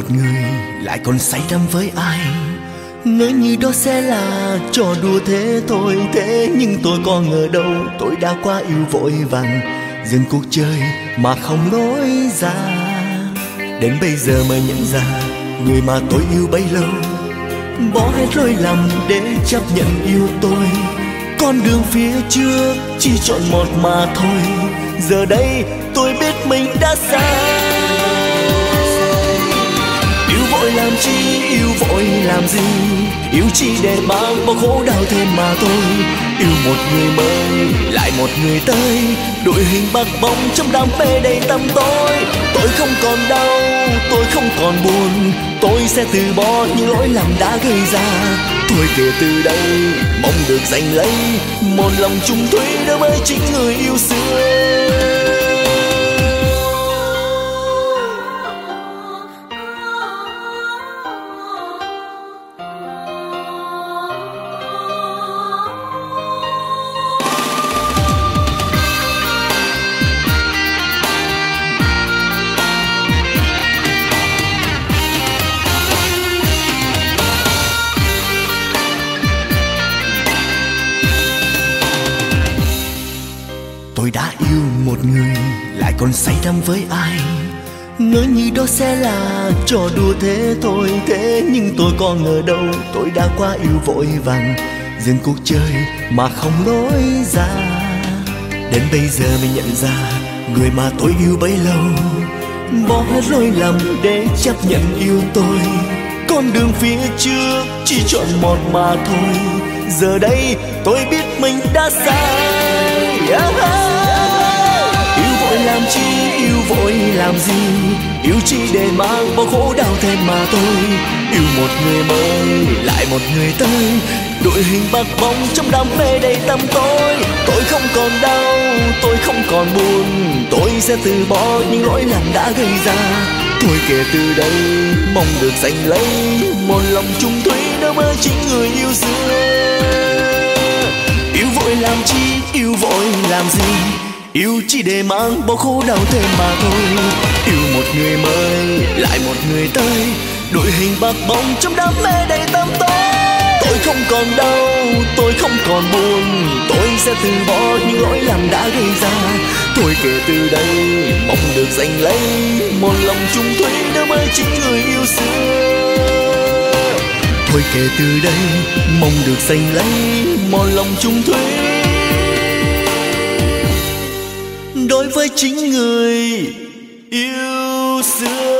một người lại còn say đắm với ai. Ngỡ như đó sẽ là trò đùa thế thôi. Thế nhưng tôi có ngờ đâu, tôi đã quá yêu vội vàng, dừng cuộc chơi mà không nói ra. Đến bây giờ mới nhận ra, người mà tôi yêu bấy lâu bỏ hết lối lầm để chấp nhận yêu tôi. Con đường phía trước chỉ chọn một mà thôi. Giờ đây tôi biết mình đã sai. Yêu vội làm chi, yêu vội làm gì, yêu chỉ để mang bao khổ đau thêm mà thôi. Yêu một người mới, lại một người tới, đội hình bạc bóng trong đam mê đầy tăm tối. Tôi không còn đau, tôi không còn buồn, tôi sẽ từ bỏ những lỗi lầm đã gây ra. Thôi kể từ đây, mong được giành lấy một lòng chung thủy đối với chính người yêu xưa. Tôi đã yêu một người lại còn say đắm với ai. Ngỡ như đó sẽ là trò đùa thế thôi. Thế nhưng tôi có ngờ đâu, tôi đã quá yêu vội vàng, dừng cuộc chơi mà không nói ra. Đến bây giờ mình nhận ra, người mà tôi yêu bấy lâu bỏ hết lối lầm để chấp nhận yêu tôi. Con đường phía trước chỉ chọn một mà thôi. Giờ đây tôi biết mình đã sai. Yêu vội làm chi, yêu vội làm gì, yêu chỉ để mang bao khổ đau thêm mà thôi. Yêu một người mới, lại một người tới, đội hình bạc bóng trong đam mê đầy tăm tối. Tôi không còn đau, tôi không còn buồn, tôi sẽ từ bỏ những lỗi lầm đã gây ra. Thôi kể từ đây, mong được giành lấy một lòng chung thủy đối với chính người yêu xưa. Yêu vội làm chi, yêu vội làm gì, yêu chỉ để mang bao khổ đau thêm mà thôi. Yêu một người mới, lại một người tới, đội hình bạc bóng trong đam mê đầy tăm tối. Tôi không còn đau, tôi không còn buồn, tôi sẽ từ bỏ những lỗi lầm đã gây ra. Thôi kể từ đây, mong được giành lấy một lòng chung thủy đối với chính người yêu xưa. Thôi kể từ đây, mong được giành lấy một lòng chung thủy đối với chính người yêu xưa.